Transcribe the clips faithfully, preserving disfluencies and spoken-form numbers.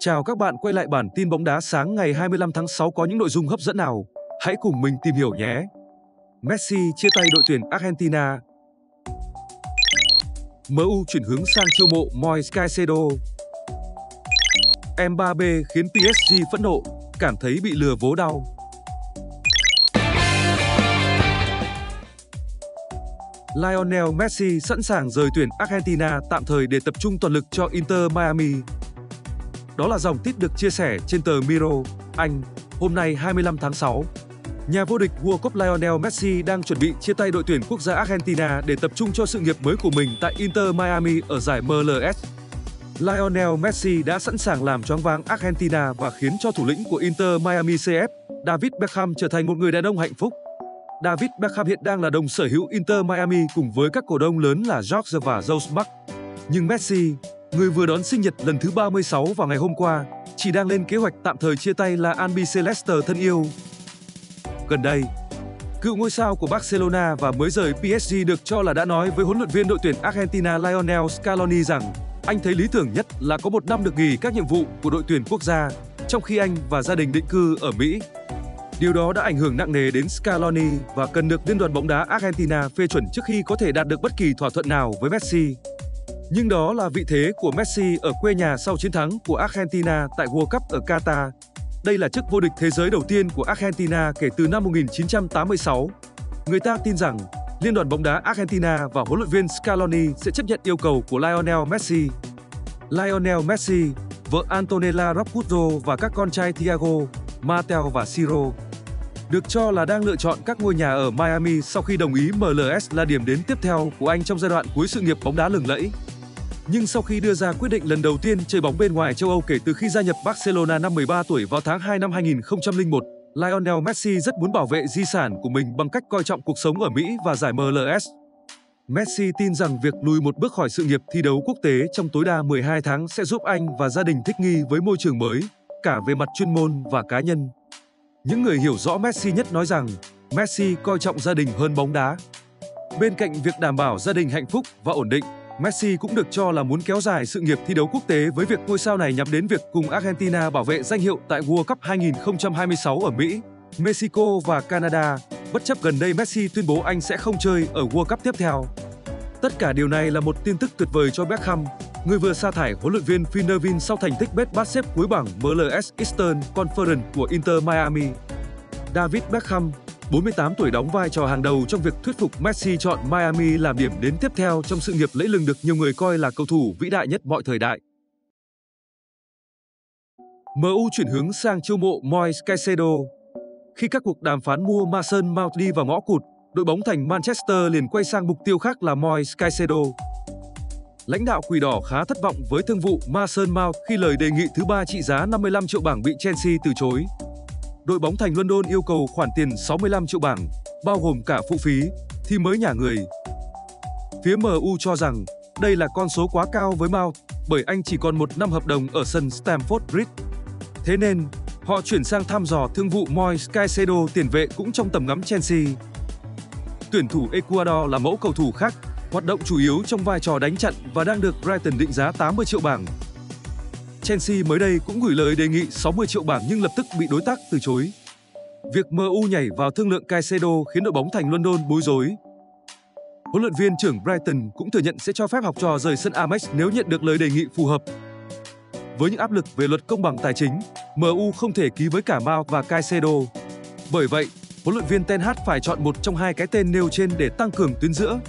Chào các bạn, quay lại bản tin bóng đá sáng ngày hai mươi lăm tháng sáu có những nội dung hấp dẫn nào? Hãy cùng mình tìm hiểu nhé! Messi chia tay đội tuyển Argentina. em u chuyển hướng sang chiêu mộ Moise Caicedo. Mbappé khiến pê ét giê phẫn nộ, cảm thấy bị lừa vố đau. Lionel Messi sẵn sàng rời tuyển Argentina tạm thời để tập trung toàn lực cho Inter Miami. Đó là dòng tít được chia sẻ trên tờ Mirror, Anh, hôm nay hai mươi lăm tháng sáu. Nhà vô địch World Cup Lionel Messi đang chuẩn bị chia tay đội tuyển quốc gia Argentina để tập trung cho sự nghiệp mới của mình tại Inter Miami ở giải em lờ ét. Lionel Messi đã sẵn sàng làm choáng váng Argentina và khiến cho thủ lĩnh của Inter Miami xê ép, David Beckham trở thành một người đàn ông hạnh phúc. David Beckham hiện đang là đồng sở hữu Inter Miami cùng với các cổ đông lớn là George và Joe Buck. Nhưng Messi, người vừa đón sinh nhật lần thứ ba mươi sáu vào ngày hôm qua, chỉ đang lên kế hoạch tạm thời chia tay La Albiceleste thân yêu. Gần đây, cựu ngôi sao của Barcelona và mới rời pê ét giê được cho là đã nói với huấn luyện viên đội tuyển Argentina Lionel Scaloni rằng anh thấy lý tưởng nhất là có một năm được nghỉ các nhiệm vụ của đội tuyển quốc gia, trong khi anh và gia đình định cư ở Mỹ. Điều đó đã ảnh hưởng nặng nề đến Scaloni và cần được Liên đoàn bóng đá Argentina phê chuẩn trước khi có thể đạt được bất kỳ thỏa thuận nào với Messi. Nhưng đó là vị thế của Messi ở quê nhà sau chiến thắng của Argentina tại World Cup ở Qatar. Đây là chức vô địch thế giới đầu tiên của Argentina kể từ năm một nghìn chín trăm tám mươi sáu. Người ta tin rằng Liên đoàn bóng đá Argentina và huấn luyện viên Scaloni sẽ chấp nhận yêu cầu của Lionel Messi. Lionel Messi, vợ Antonella Roccuzzo và các con trai Thiago, Matteo và Ciro được cho là đang lựa chọn các ngôi nhà ở Miami sau khi đồng ý em lờ ét là điểm đến tiếp theo của anh trong giai đoạn cuối sự nghiệp bóng đá lừng lẫy. Nhưng sau khi đưa ra quyết định lần đầu tiên chơi bóng bên ngoài châu Âu kể từ khi gia nhập Barcelona năm mười ba tuổi vào tháng hai năm hai nghìn không trăm lẻ một, Lionel Messi rất muốn bảo vệ di sản của mình bằng cách coi trọng cuộc sống ở Mỹ và giải em lờ ét. Messi tin rằng việc lùi một bước khỏi sự nghiệp thi đấu quốc tế trong tối đa mười hai tháng sẽ giúp anh và gia đình thích nghi với môi trường mới, cả về mặt chuyên môn và cá nhân. Những người hiểu rõ Messi nhất nói rằng Messi coi trọng gia đình hơn bóng đá. Bên cạnh việc đảm bảo gia đình hạnh phúc và ổn định, Messi cũng được cho là muốn kéo dài sự nghiệp thi đấu quốc tế với việc ngôi sao này nhắm đến việc cùng Argentina bảo vệ danh hiệu tại World Cup hai nghìn không trăm hai mươi sáu ở Mỹ, Mexico và Canada, bất chấp gần đây Messi tuyên bố anh sẽ không chơi ở World Cup tiếp theo. Tất cả điều này là một tin tức tuyệt vời cho Beckham, người vừa sa thải huấn luyện viên Phil Neville sau thành tích bết bát xếp cuối bảng em lờ ét Eastern Conference của Inter Miami. David Beckham, bốn mươi tám tuổi, đóng vai trò hàng đầu trong việc thuyết phục Messi chọn Miami làm điểm đến tiếp theo trong sự nghiệp lẫy lừng được nhiều người coi là cầu thủ vĩ đại nhất mọi thời đại. em u chuyển hướng sang chiêu mộ Moise Caicedo. Khi các cuộc đàm phán mua Mason Mount đi vào ngõ cụt, đội bóng thành Manchester liền quay sang mục tiêu khác là Moise Caicedo. Lãnh đạo Quỷ Đỏ khá thất vọng với thương vụ Mason Mount khi lời đề nghị thứ ba trị giá năm mươi lăm triệu bảng bị Chelsea từ chối. Đội bóng thành London yêu cầu khoản tiền sáu mươi lăm triệu bảng, bao gồm cả phụ phí, thì mới nhả người. Phía em u cho rằng đây là con số quá cao với Mount, bởi anh chỉ còn một năm hợp đồng ở sân Stamford Bridge. Thế nên, họ chuyển sang thăm dò thương vụ Moise Caicedo, tiền vệ cũng trong tầm ngắm Chelsea. Tuyển thủ Ecuador là mẫu cầu thủ khác, hoạt động chủ yếu trong vai trò đánh chặn và đang được Brighton định giá tám mươi triệu bảng. Chelsea mới đây cũng gửi lời đề nghị sáu mươi triệu bảng nhưng lập tức bị đối tác từ chối. Việc em u nhảy vào thương lượng Caicedo khiến đội bóng thành London bối rối. Huấn luyện viên trưởng Brighton cũng thừa nhận sẽ cho phép học trò rời sân Amex nếu nhận được lời đề nghị phù hợp. Với những áp lực về luật công bằng tài chính, em u không thể ký với cả Mount và Caicedo. Bởi vậy, huấn luyện viên Ten Hag phải chọn một trong hai cái tên nêu trên để tăng cường tuyến giữa.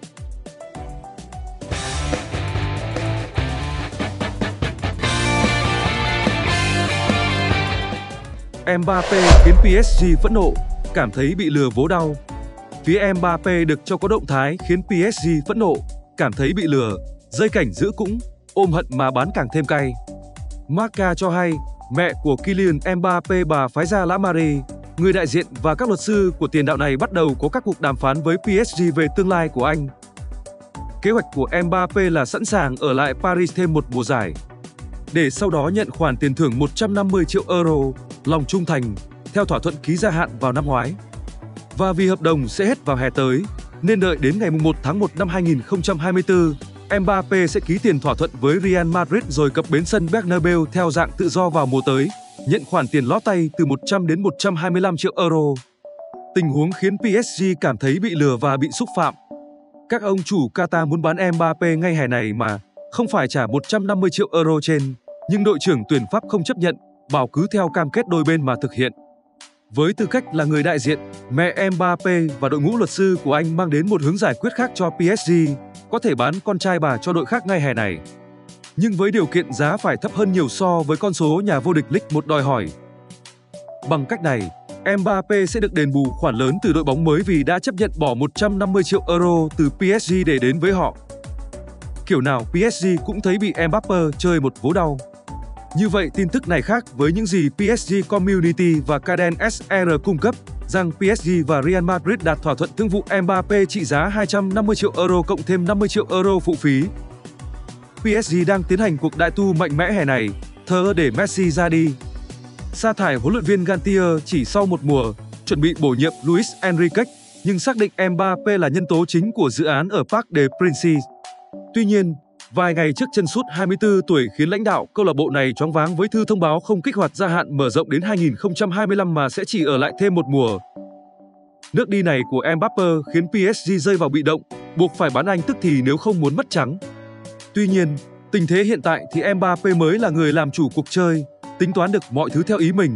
Mbappé khiến pê ét giê phẫn nộ, cảm thấy bị lừa vố đau. Phía Mbappé được cho có động thái khiến pê ét giê phẫn nộ, cảm thấy bị lừa, dây cảnh giữ cũng, ôm hận mà bán càng thêm cay. Marca cho hay, mẹ của Kylian Mbappé, bà Faiza Lamari, người đại diện và các luật sư của tiền đạo này bắt đầu có các cuộc đàm phán với pê ét giê về tương lai của anh. Kế hoạch của Mbappé là sẵn sàng ở lại Paris thêm một mùa giải, để sau đó nhận khoản tiền thưởng một trăm năm mươi triệu euro, lòng trung thành, theo thỏa thuận ký gia hạn vào năm ngoái. Và vì hợp đồng sẽ hết vào hè tới, nên đợi đến ngày mùng một tháng một năm hai nghìn không trăm hai mươi tư, Mbappé sẽ ký tiền thỏa thuận với Real Madrid rồi cập bến sân Bernabeu theo dạng tự do vào mùa tới, nhận khoản tiền lót tay từ một trăm đến một trăm hai mươi lăm triệu euro. Tình huống khiến pê ét giê cảm thấy bị lừa và bị xúc phạm. Các ông chủ Qatar muốn bán Mbappé ngay hè này mà, không phải trả một trăm năm mươi triệu euro trên, nhưng đội trưởng tuyển Pháp không chấp nhận, bảo cứ theo cam kết đôi bên mà thực hiện. Với tư cách là người đại diện, mẹ Mbappé và đội ngũ luật sư của anh mang đến một hướng giải quyết khác cho pê ét giê, có thể bán con trai bà cho đội khác ngay hè này. Nhưng với điều kiện giá phải thấp hơn nhiều so với con số nhà vô địch League một đòi hỏi. Bằng cách này, Mbappé sẽ được đền bù khoản lớn từ đội bóng mới vì đã chấp nhận bỏ một trăm năm mươi triệu euro từ pê ét giê để đến với họ. Kiểu nào pê ét giê cũng thấy bị Mbappé chơi một vố đau. Như vậy, tin tức này khác với những gì pê ét giê Community và Caden ét rờ cung cấp, rằng pê ét giê và Real Madrid đạt thỏa thuận thương vụ Mbappé trị giá hai trăm năm mươi triệu euro cộng thêm năm mươi triệu euro phụ phí. pê ét giê đang tiến hành cuộc đại tu mạnh mẽ hè này, thờ để Messi ra đi. Sa thải huấn luyện viên Galtier chỉ sau một mùa, chuẩn bị bổ nhiệm Luis Enrique, nhưng xác định Mbappé là nhân tố chính của dự án ở Parc des Princes. Tuy nhiên, vài ngày trước chân sút hai mươi tư tuổi khiến lãnh đạo câu lạc bộ này choáng váng với thư thông báo không kích hoạt gia hạn mở rộng đến hai nghìn không trăm hai mươi lăm mà sẽ chỉ ở lại thêm một mùa. Nước đi này của Mbappé khiến pê ét giê rơi vào bị động, buộc phải bán anh tức thì nếu không muốn mất trắng. Tuy nhiên, tình thế hiện tại thì Mbappé mới là người làm chủ cuộc chơi, tính toán được mọi thứ theo ý mình.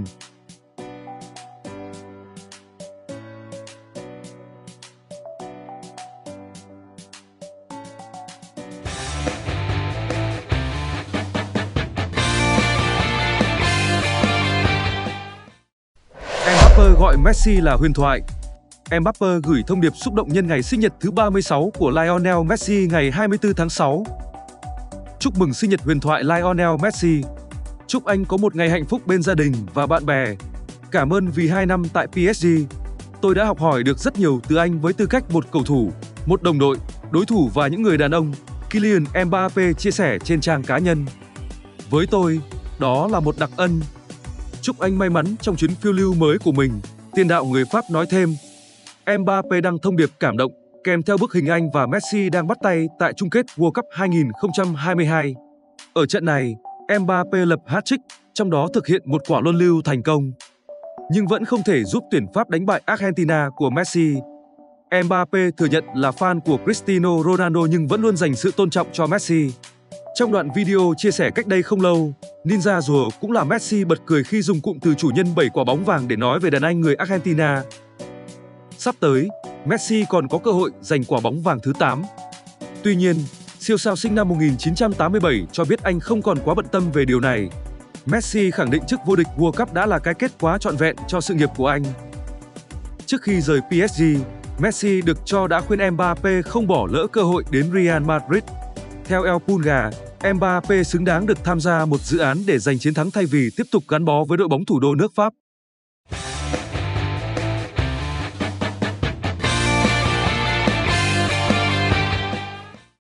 Mbappé gọi Messi là huyền thoại. Mbappé gửi thông điệp xúc động nhân ngày sinh nhật thứ ba mươi sáu của Lionel Messi ngày hai mươi tư tháng sáu. Chúc mừng sinh nhật huyền thoại Lionel Messi. Chúc anh có một ngày hạnh phúc bên gia đình và bạn bè. Cảm ơn vì hai năm tại pê ét giê. Tôi đã học hỏi được rất nhiều từ anh với tư cách một cầu thủ, một đồng đội, đối thủ và những người đàn ông, Kylian Mbappé chia sẻ trên trang cá nhân. Với tôi, đó là một đặc ân. Chúc anh may mắn trong chuyến phiêu lưu mới của mình, tiền đạo người Pháp nói thêm. Mbappé đăng thông điệp cảm động, kèm theo bức hình anh và Messi đang bắt tay tại chung kết World Cup hai nghìn không trăm hai mươi hai. Ở trận này, Mbappé lập hat-trick, trong đó thực hiện một quả luân lưu thành công. Nhưng vẫn không thể giúp tuyển Pháp đánh bại Argentina của Messi. Mbappé thừa nhận là fan của Cristiano Ronaldo nhưng vẫn luôn dành sự tôn trọng cho Messi. Trong đoạn video chia sẻ cách đây không lâu, Ninja rùa cũng là Messi bật cười khi dùng cụm từ chủ nhân bảy quả bóng vàng để nói về đàn anh người Argentina. Sắp tới, Messi còn có cơ hội giành quả bóng vàng thứ tám. Tuy nhiên, siêu sao sinh năm một nghìn chín trăm tám mươi bảy cho biết anh không còn quá bận tâm về điều này. Messi khẳng định chức vô địch World Cup đã là cái kết quá trọn vẹn cho sự nghiệp của anh. Trước khi rời pê ét giê, Messi được cho đã khuyên Mbappé không bỏ lỡ cơ hội đến Real Madrid. Theo El Pulga, Mbappé xứng đáng được tham gia một dự án để giành chiến thắng thay vì tiếp tục gắn bó với đội bóng thủ đô nước Pháp.